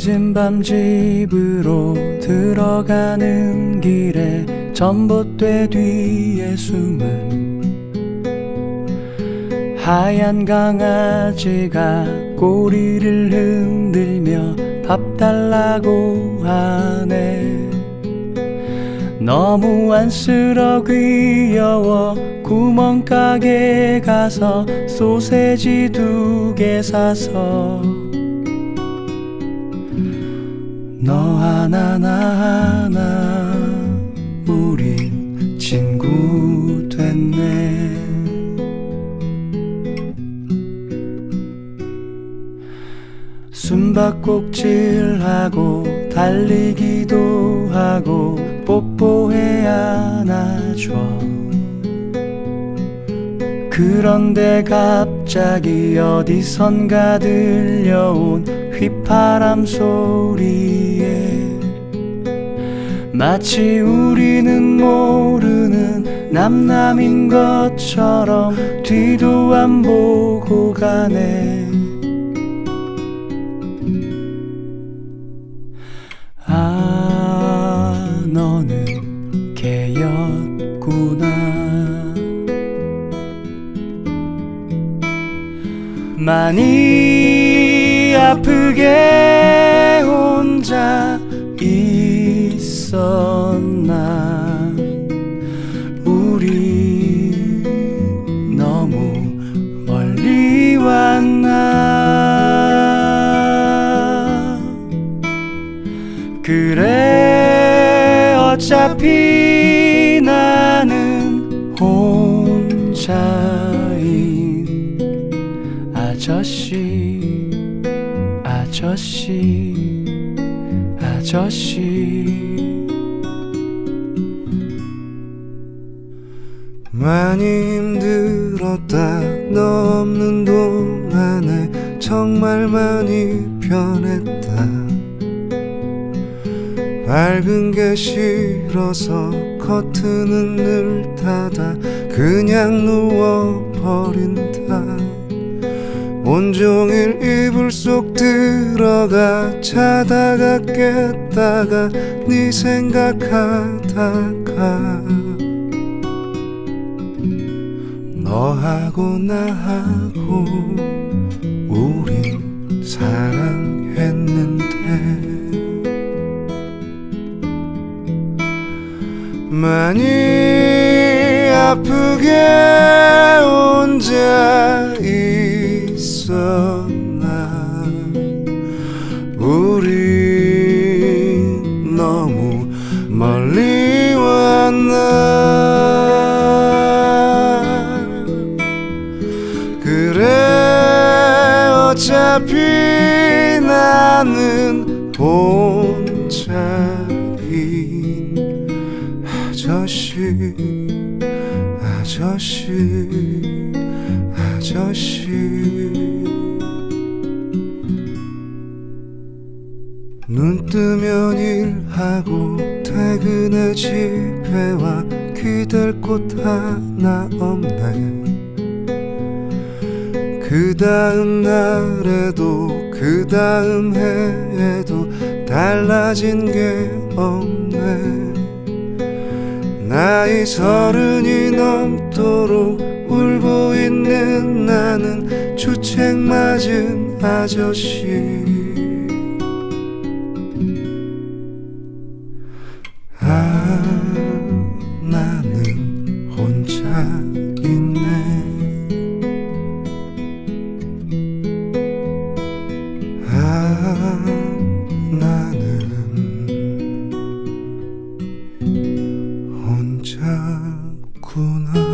늦은 밤 집으로 들어가는 길에 전봇대 뒤에 숨은 하얀 강아지가 꼬리를 흔들며 밥 달라고 하네. 너무 안쓰러 귀여워 구멍가게 가서 소세지 2개 사서 너 하나 나 하나 우린 친구 됐네. 숨바꼭질하고 달리기도 하고 뽀뽀해 안아줘. 그런데 갑자기 어디선가 들려온 휘파람 소리에 마치 우리는 모르는 남남인 것처럼 뒤도 안 보고 가네. 아, 너는 개였구나. 많이 아프게 혼자 있었나. 우리 너무 멀리 왔나. 그래 어차피 나는 혼자인 아저씨 아저씨 아저씨. 많이 힘들었다. 너 없는 동안에 정말 많이 변했다. 밝은 게 싫어서 커튼은 늘 닫아 그냥 누워버린다. 온종일 이불 속 들어가 자다가 깼다가 네 생각하다가 너하고 나하고 우린 사랑했는데. 많이 아프게 혼자 있었나. 우리 너무 멀리 왔나. 그래 어차피 나는 혼자인 아저씨 아저씨 아저씨. 눈 뜨면 일하고 퇴근해 집에 와 기댈 곳 하나 없네. 그 다음 날에도 그 다음 해에도 달라진 게 없네. 나이 30이 넘도록 울고 있는 나는 주책 맞은 아저씨. 아, 나는 혼자 있네. 아, 나는 혼자구나.